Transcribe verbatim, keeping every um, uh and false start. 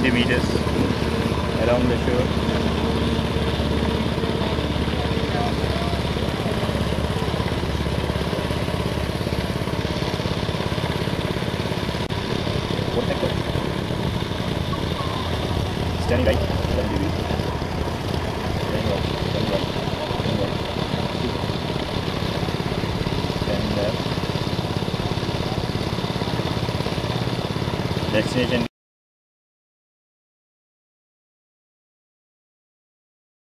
twenty meters around the shore. Standing right, seven degrees. Standing right, standing right, standing right. Stand left. Destination